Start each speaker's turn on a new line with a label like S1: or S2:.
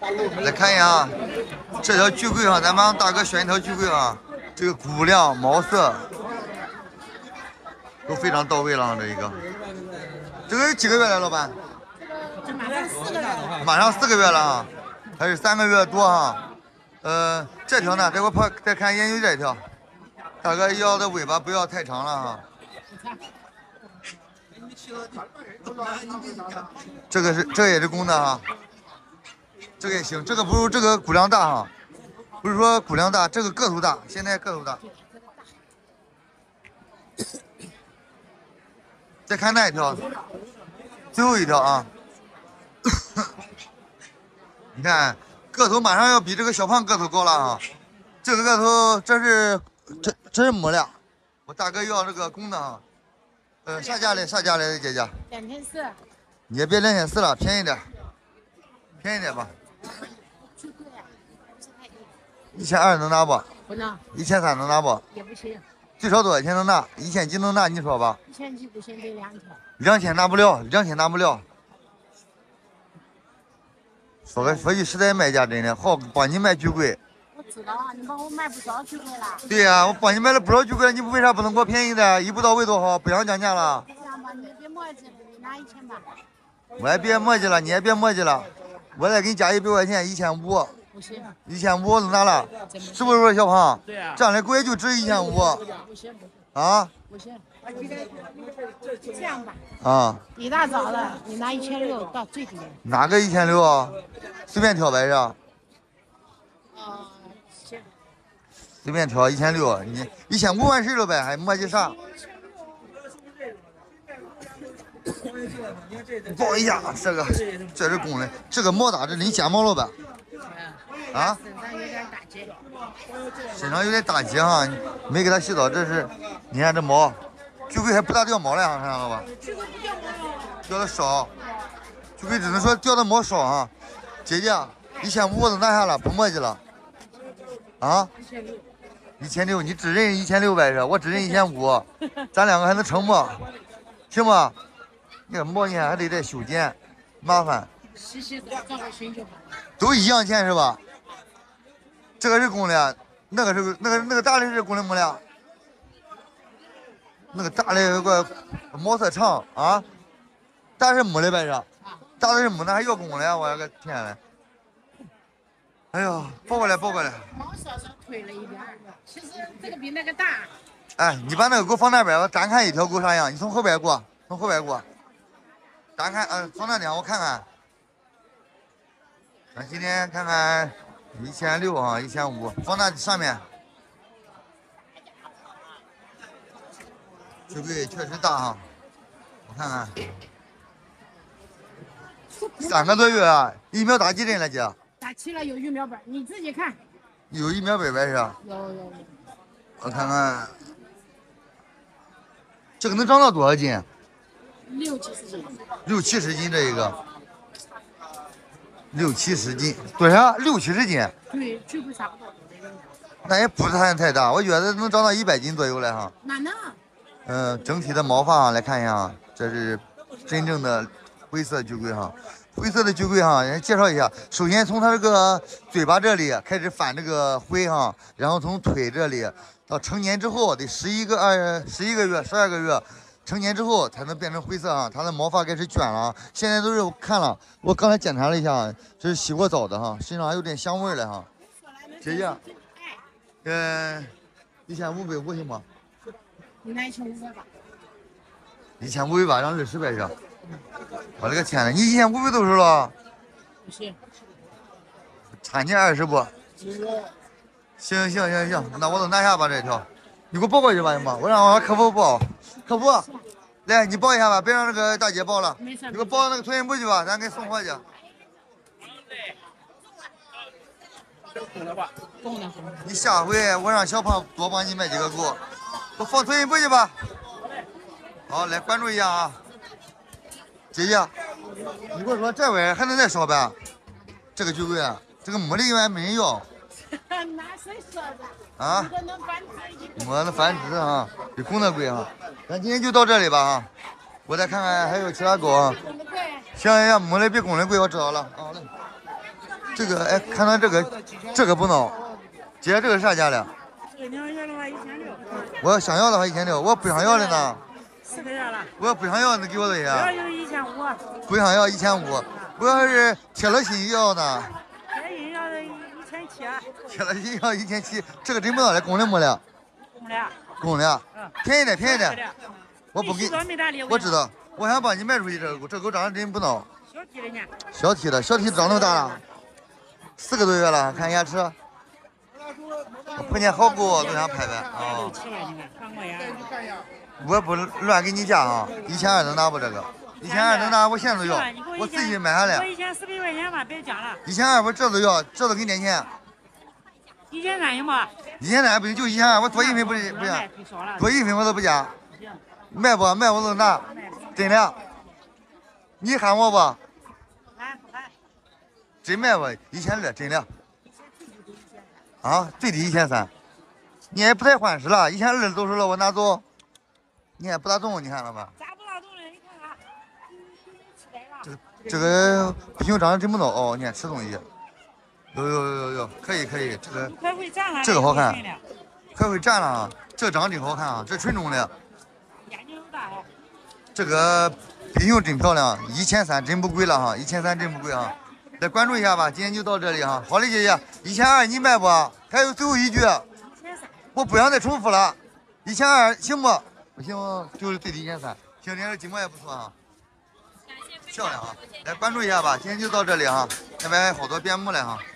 S1: 来看一下啊，这条巨贵啊，咱帮大哥选一条巨贵啊，这个骨量、毛色都非常到位了啊，这一个。这个是几个月了，老板？
S2: 这马上4个月了。
S1: 马上4个月了啊，还是3个月多啊？这条呢，再看研究这条，大哥腰的尾巴不要太长了哈。这个也是公的哈，这个也行，这个不如这个骨量大哈，不是说骨量大，这个个头大，现在个头大。再看那一条，最后一条啊，你看个头马上要比这个小胖个头高了啊，这个个头这是母的，我大哥要这个公的啊。啥价嘞？姐姐
S2: 2400。
S1: 你也别2400了，便宜点吧。1200能拿不？
S2: 不能。
S1: 1300能拿不？
S2: 也不行。
S1: 最少多少钱能拿？1000几能拿？你说吧。
S2: 1000几不行，得2条。
S1: 2000拿不了，2000拿不了。说句实在，卖家真的好，帮你卖巨贵。
S2: 我知道啊，你帮我买不少巨贵了。
S1: 对呀，我帮你买了不少巨贵了，你为啥不能给我便宜的？一步到位多好，不想降价了。
S2: 这样吧，你也别磨叽，你拿1000吧。
S1: 我也别磨叽了，你也别磨叽了，我再给你加100块钱，1500。
S2: 不行。
S1: 1500能拿了，是不是小胖？
S2: 对呀。
S1: 这样的贵就值1500。
S2: 不行。
S1: 啊？
S2: 不行。这样吧。
S1: 啊。
S2: 一大早的，你拿1600到最低。
S1: 哪个1600啊？随便挑呗是吧？
S2: 行。
S1: 随便挑1600，你1500完事了呗，还磨叽啥？抱一下，这是公的，这个毛咋这你剪毛了呗？啊？身上有点打结哈，没给它洗澡，这是你看这毛，巨贵还不大掉毛了，看到了吧？掉的少，巨贵只能说掉的毛少啊。姐姐，1500都拿下了，不磨叽了。啊？1600，你只认1600是？我只认1500，咱两个还能成不？行吗？那个毛呢还得再修剪，麻烦。
S2: 洗澡照个熏就好了。
S1: 都一样钱是吧？这个是公的，那个大的是公的母的。那个大的有个毛色长啊，大是母的呗是？大的是母的还要公的，我个天嘞！哎呦，抱过来。
S2: 毛稍稍退了一点，其实这个比那个大。
S1: 哎，你把那个给我放那边，我单看一条狗啥样？你从后边过，单看，放那点我看看。咱今天看看1600啊，1500，放那上面。这个确实大哈，我看看，3个多月啊，疫苗打几针了姐？
S2: 打齐了，有疫苗本，你自己看。
S1: 有疫苗本呗是？
S2: 有。
S1: 我看看，这个能长到多少斤
S2: ？60-70斤。
S1: 60-70斤这一个。60-70斤，多少？60-70斤。
S2: 对，巨贵差不多。
S1: 那也不是太大，我觉得能长到100斤左右来哈。
S2: 哪能？
S1: 整体的毛发来看一下，这是真正的灰色巨贵哈。灰色的巨贵哈，人介绍一下，首先从它这个嘴巴这里开始反这个灰哈，然后从腿这里到成年之后得11个月、12个月。成年之后才能变成灰色啊，它的毛发开始卷了。现在都是看了，我刚才检查了一下，这是洗过澡的哈，身上还有点香味了哈。姐姐，1500不行吗？
S2: 你拿1500吧。
S1: 1500吧，让20呗是。我的个天呐，你1500都是了？
S2: 不行。
S1: 差你20不？行，那我都拿下吧这条。你给我报过去吧，行吗？我让客服报。客服，来，你报一下吧，别让那个大姐报了。
S2: 没事。
S1: 你给我报那个托运部去吧，咱给送货去。你下回我让小胖多帮你买几个狗，我放托运部去吧。好，来关注一下啊，姐姐，你给我说这位还能再少呗？这个巨贵，这个母的应该没人要。
S2: 那谁说的？
S1: 啊？
S2: 我
S1: 能繁殖啊，比公的贵啊。咱今天就到这里吧啊，我再看看还有其他狗啊。行，母的比公的贵，我知道了。好嘞。 这个哎，看到这个不孬，姐这个啥价了？
S2: 这个你要要的话1600。
S1: 我要想要的话1600，我不想要的呢。
S2: 4个月了。
S1: 我要不想要，你给我多少钱？
S2: 要有1500。
S1: 不想要1500，我要是铁了心要呢？
S2: 铁心要1700。
S1: 铁了心要1700，这个真不孬了，公的没了。
S2: 公的。
S1: 公的。便宜点，便宜点。我不给。我知道，我想帮你卖出去这个狗，这狗长得真不孬。
S2: 小体的呢？
S1: 小体的，小体长那么大了，4个多月了，看牙齿。我碰见好狗都想拍拍啊。我不乱给你价啊，1200能拿不这个？1200能拿，我现在都要，我自己买下来。
S2: 我1400块钱嘛，别讲了。
S1: 1200我这都要，这都给你点钱。
S2: 1300行吗
S1: ？1300不行，就1200，我多1分不行，多1分我都不加。卖不卖我都拿，真的。你喊我不？
S2: 喊不喊？
S1: 真卖不？1200，真的。啊，最低1300。你也不太欢实了，1200都说了我拿走。你还不大动，你看了吧？
S2: 咋不大动了？你看看。
S1: 这个皮熊长得真不孬哦，你看吃东西。有，可以，这个。
S2: 快会站了。
S1: 这个好看。快会站了啊！这长得真好看啊，这纯种的。
S2: 眼睛大哦。
S1: 这个皮熊真漂亮，1300真不贵了哈，1300真不贵哈。来关注一下吧，今天就到这里哈。好嘞，姐姐，1200你卖不？还有最后一句，我不想再重复了。1200行不？不行，就是最低1300。行，这筋膜也不错哈，漂亮啊！来关注一下吧，今天就到这里哈，那边还有好多边牧嘞哈。